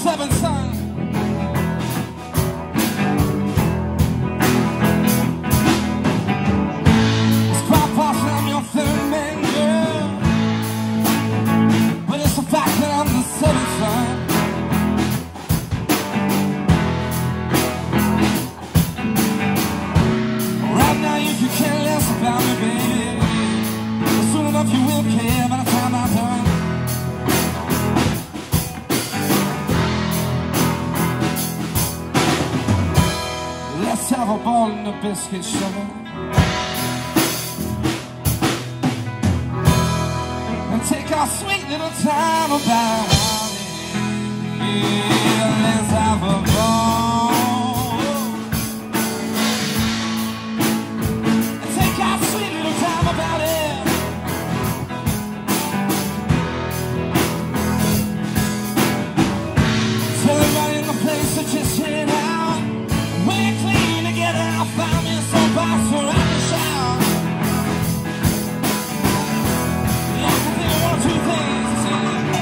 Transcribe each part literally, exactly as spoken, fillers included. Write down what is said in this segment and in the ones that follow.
seventh son. It's quite possible I'm your third man, girl, but it's a fact that I'm the seventh son. Right now you can care less about me, baby. Soon enough you will care by the time I'm done. Let's have a ball in the biscuit, sugar, and take our sweet little time about it. Yeah, let's have a ball and take our sweet little time about it. Tell everybody in the place to just hit out. We're clean together. I'll find me some box where I can shout. Yeah, I can think of one or two things to say.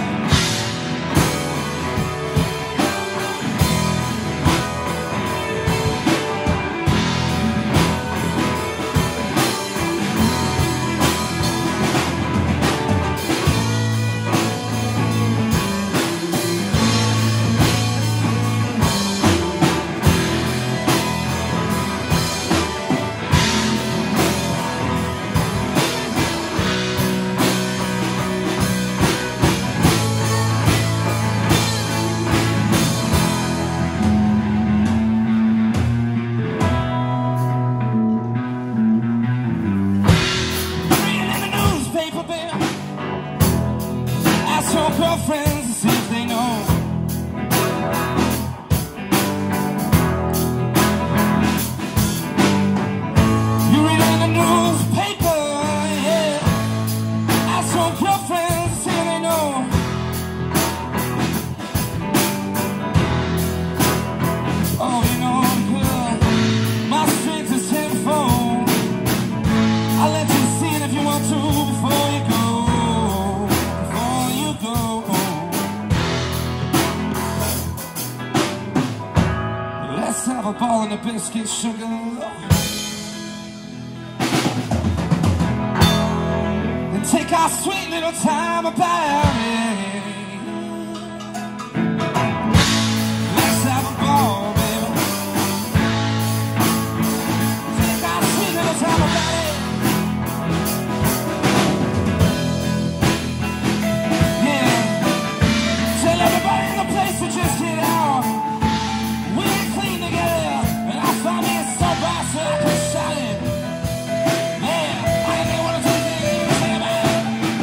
Your girlfriends to see if they know. You read in the newspaper, yeah. Ask your girlfriends to see if they know. Oh, you know, girl, my strength is tenfold. I'll let you see it if you want to before you go. Let's have a ball in the biscuit, sugar, and take our sweet little time about it. Let's have a ball, baby. Take our sweet little time about it. Yeah. Tell everybody in the place to just get out. We're clean together, and I find me so bad so I can shout it. Yeah, I ain't got one or two things to say about it.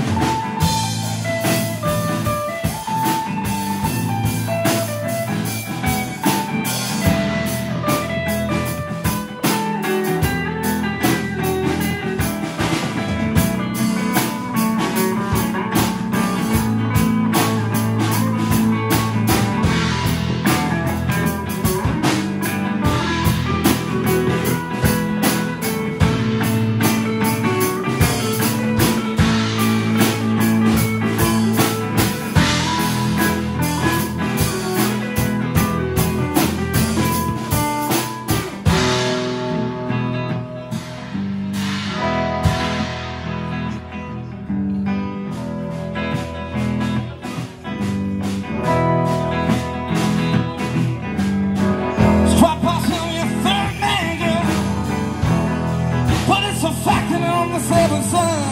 Seven son.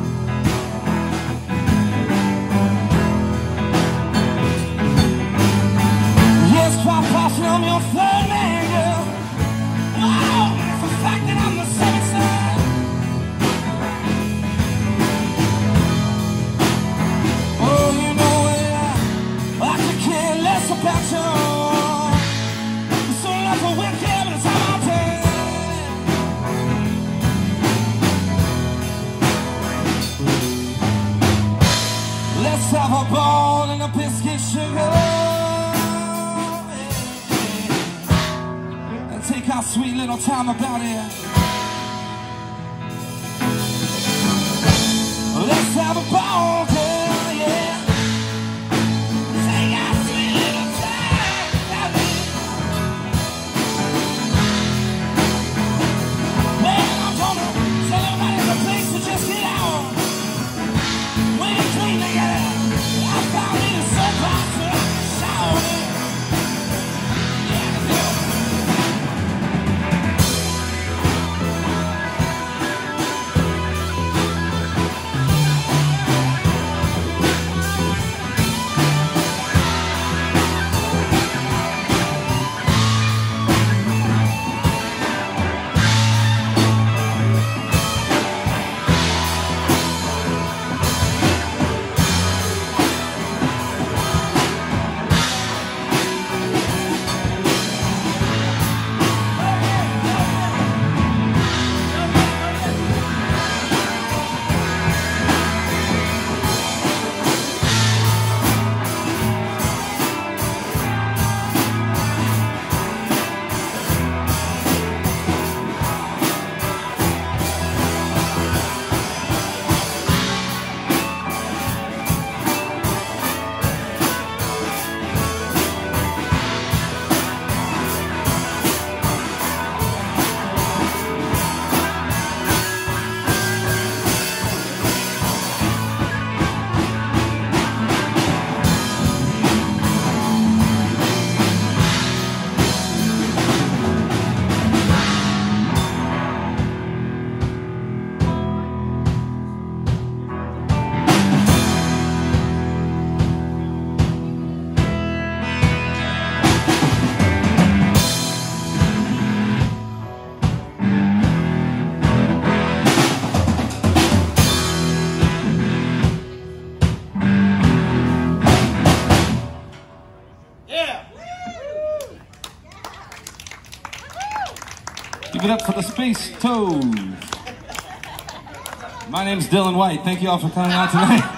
Yes, quite possible I'm your third man, girl. Wow, it's a fact that I'm the seventh son. Oh, you know it, I, I could care less about you. Soon enough I will care, but it's all I'll take. Let's have a ball and a biscuit, sugar, and take our sweet little time about it. Let's have a ball, girl, yeah. Take our sweet little time. Give it up for the Space Toes. My name's Dylan White. Thank you all for coming out tonight.